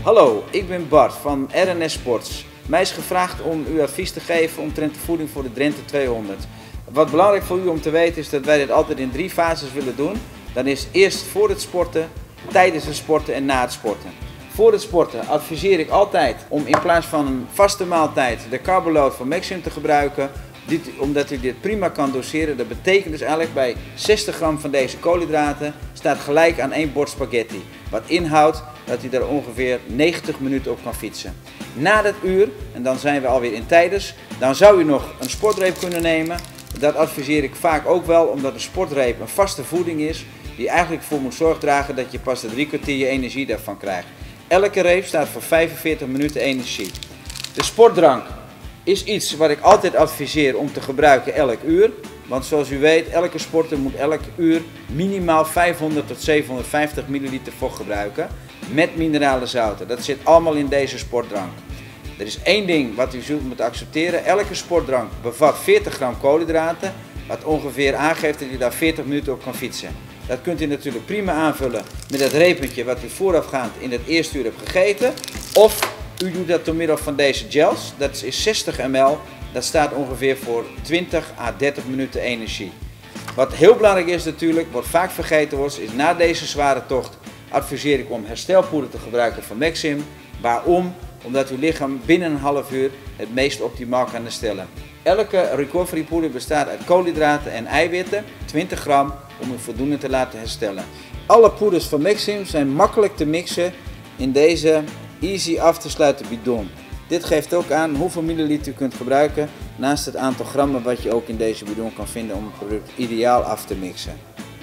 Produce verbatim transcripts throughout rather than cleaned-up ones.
Hallo, ik ben Bart van R N S Sports. Mij is gevraagd om u advies te geven omtrent de voeding voor de Drenthe tweehonderd. Wat belangrijk voor u om te weten is dat wij dit altijd in drie fases willen doen. Dan is eerst voor het sporten, tijdens het sporten en na het sporten. Voor het sporten adviseer ik altijd om in plaats van een vaste maaltijd de carboload van Maxim te gebruiken. Dit, omdat u dit prima kan doseren. Dat betekent dus eigenlijk bij zestig gram van deze koolhydraten staat gelijk aan één bord spaghetti. Wat inhoudt dat u er ongeveer negentig minuten op kan fietsen. Na dat uur, en dan zijn we alweer in tijdens, dan zou u nog een sportreep kunnen nemen. Dat adviseer ik vaak ook wel, omdat een sportreep een vaste voeding is die eigenlijk voor moet zorg dragen dat je pas de drie kwartier je energie daarvan krijgt. Elke reep staat voor vijfenveertig minuten energie. De sportdrank is iets wat ik altijd adviseer om te gebruiken elk uur. Want zoals u weet, elke sporter moet elk uur minimaal vijfhonderd tot zevenhonderdvijftig milliliter vocht gebruiken met minerale zouten. Dat zit allemaal in deze sportdrank. Er is één ding wat u zult moeten accepteren. Elke sportdrank bevat veertig gram koolhydraten, wat ongeveer aangeeft dat u daar veertig minuten op kan fietsen. Dat kunt u natuurlijk prima aanvullen met het repentje wat u voorafgaand in het eerste uur hebt gegeten. Of u doet dat door middel van deze gels. Dat is zestig milliliter. Dat staat ongeveer voor twintig à dertig minuten energie. Wat heel belangrijk is natuurlijk, wat vaak vergeten wordt, is na deze zware tocht adviseer ik om herstelpoeder te gebruiken van Maxim. Waarom? Omdat uw lichaam binnen een half uur het meest optimaal kan herstellen. Elke recovery poeder bestaat uit koolhydraten en eiwitten, twintig gram, om u voldoende te laten herstellen. Alle poeders van Maxim zijn makkelijk te mixen in deze easy af te sluiten bidon. Dit geeft ook aan hoeveel milliliter u kunt gebruiken, naast het aantal grammen wat je ook in deze bidon kan vinden om het product ideaal af te mixen.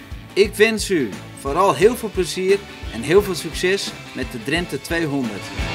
Ik wens u vooral heel veel plezier en heel veel succes met de Drenthe tweehonderd.